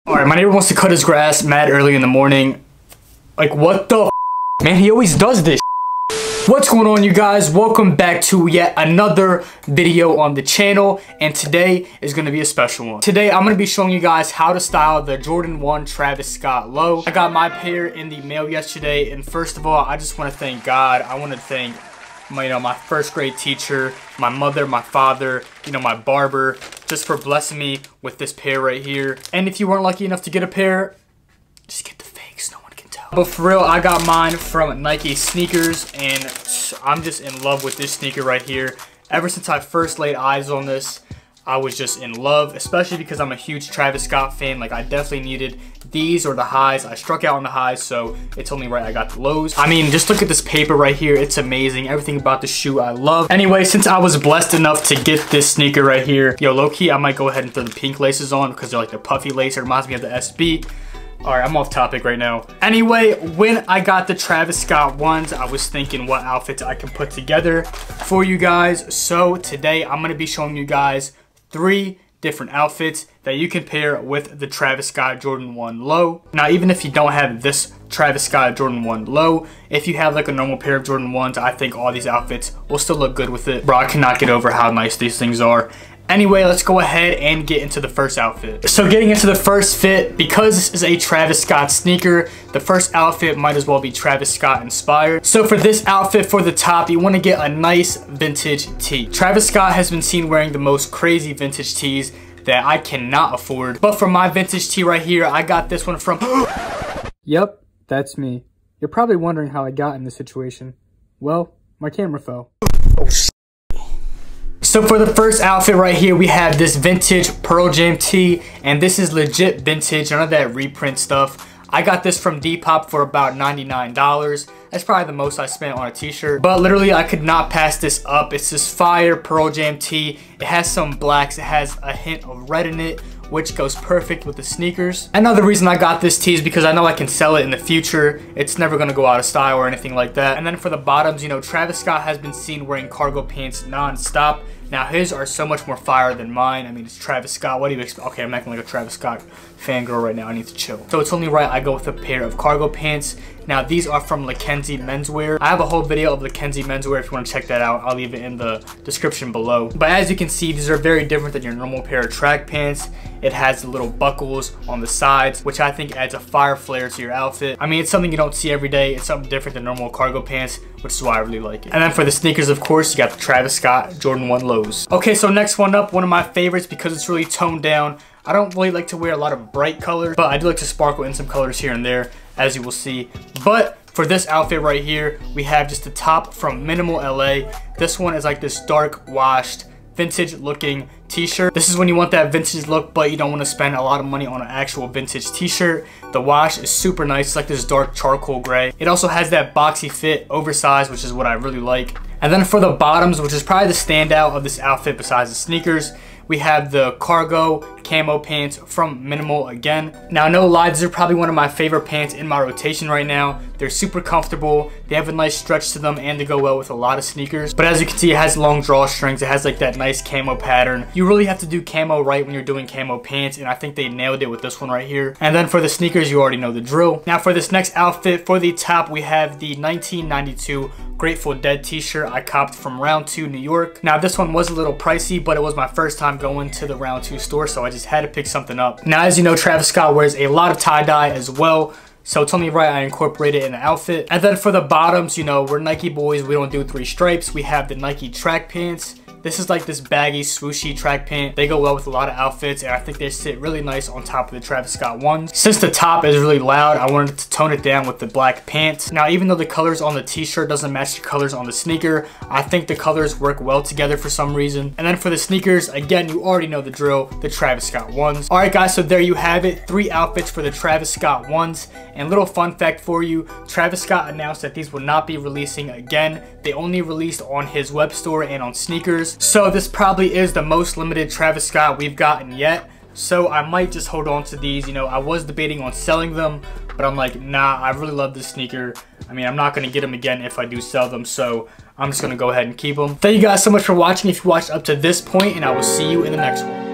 Alright, my neighbor wants to cut his grass mad early in the morning. Like, what the man, he always does this. What's going on, you guys? Welcome back to yet another video on the channel, and today is going to be a special one. Today, I'm going to be showing you guys how to style the Jordan 1 Travis Scott Low. I got my pair in the mail yesterday, and first of all, I just want to thank God. I want to thank my first grade teacher, my mother, my father, my barber, just for blessing me with this pair right here. And if you weren't lucky enough to get a pair, just get the fakes, no one can tell. But for real, I got mine from Nike Sneakers, and I'm just in love with this sneaker right here. Ever since I first laid eyes on this, I was just in love, especially because I'm a huge Travis Scott fan. Like, I definitely needed these or the highs. I struck out on the highs, so it's only right I got the lows. I mean, just look at this paper right here. It's amazing. Everything about the shoe I love. Anyway, since I was blessed enough to get this sneaker right here, low-key, I might go ahead and throw the pink laces on because they're like the puffy lace. It reminds me of the SB. Alright, I'm off topic right now. Anyway, when I got the Travis Scott ones, I was thinking what outfits I can put together for you guys. So today, I'm going to be showing you guys 3 different outfits that you can pair with the Travis Scott Jordan 1 Low. Now, even if you don't have this Travis Scott Jordan 1 Low, if you have like a normal pair of Jordan 1s, I think all these outfits will still look good with it. Bro, I cannot get over how nice these things are. Anyway, let's go ahead and get into the first outfit. So getting into the first fit, because this is a Travis Scott sneaker, the first outfit might as well be Travis Scott inspired. So for this outfit, for the top, you want to get a nice vintage tee. Travis Scott has been seen wearing the most crazy vintage tees that I cannot afford. But for my vintage tee right here, I got this one from... Yep, that's me. You're probably wondering how I got in this situation. Well, my camera fell. So for the first outfit right here, we have this vintage Pearl Jam tee, and this is legit vintage, none of that reprint stuff. I got this from Depop for about $99. That's probably the most I spent on a t-shirt. But literally, I could not pass this up. It's this fire Pearl Jam tee. It has some blacks. It has a hint of red in it, which goes perfect with the sneakers. Another reason I got this tee is because I know I can sell it in the future. It's never gonna go out of style or anything like that. And then for the bottoms, Travis Scott has been seen wearing cargo pants non-stop. Now his are so much more fire than mine. I mean, it's Travis Scott. What do you expect? Okay, I'm acting like a Travis Scott fangirl right now. I need to chill. So it's only right I go with a pair of cargo pants. Now these are from Lackenzie Menswear. I have a whole video of Lackenzie Menswear if you want to check that out. I'll leave it in the description below. But as you can see, these are very different than your normal pair of track pants. It has the little buckles on the sides, which I think adds a fire flare to your outfit. I mean, it's something you don't see every day. It's something different than normal cargo pants, which is why I really like it. And then for the sneakers, of course, you got the Travis Scott Jordan 1 Lows. Okay, so next one up, one of my favorites because it's really toned down. I don't really like to wear a lot of bright colors, but I do like to sparkle in some colors here and there, as you will see. But for this outfit right here, we have just the top from Minimal LA. This one is like this dark washed, vintage looking t-shirt. This is when you want that vintage look, but you don't want to spend a lot of money on an actual vintage t-shirt. The wash is super nice. It's like this dark charcoal gray. It also has that boxy fit, oversized, which is what I really like. And then for the bottoms, which is probably the standout of this outfit besides the sneakers, we have the cargo camo pants from Minimal again. Now, no lie, these are probably one of my favorite pants in my rotation right now. They're super comfortable. They have a nice stretch to them and they go well with a lot of sneakers. But as you can see, it has long drawstrings. It has like that nice camo pattern. You really have to do camo right when you're doing camo pants, and I think they nailed it with this one right here. And then for the sneakers, you already know the drill. Now for this next outfit, for the top, we have the 1992 Grateful Dead t-shirt I copped from Round 2 New York. Now this one was a little pricey, but it was my first time going to the Round 2 store, so I just had to pick something up. Now, as you know, Travis Scott wears a lot of tie-dye as well, so it's only right I incorporate it in the outfit. And then for the bottoms, we're Nike boys. We don't do 3 stripes. We have the Nike track pants. This is like this baggy, swooshy track pant. They go well with a lot of outfits, and I think they sit really nice on top of the Travis Scott ones. Since the top is really loud, I wanted to tone it down with the black pants. Now, even though the colors on the t-shirt doesn't match the colors on the sneaker, I think the colors work well together for some reason. And then for the sneakers, again, you already know the drill, the Travis Scott ones. Alright guys, so there you have it. 3 outfits for the Travis Scott ones. And little fun fact for you, Travis Scott announced that these will not be releasing again. They only released on his web store and on sneakers. So this probably is the most limited Travis Scott we've gotten yet. So I might just hold on to these. I was debating on selling them, but I'm like, nah, I really love this sneaker. I mean, I'm not going to get them again if I do sell them, so I'm just going to go ahead and keep them. Thank you guys so much for watching if you watched up to this point, and I will see you in the next one.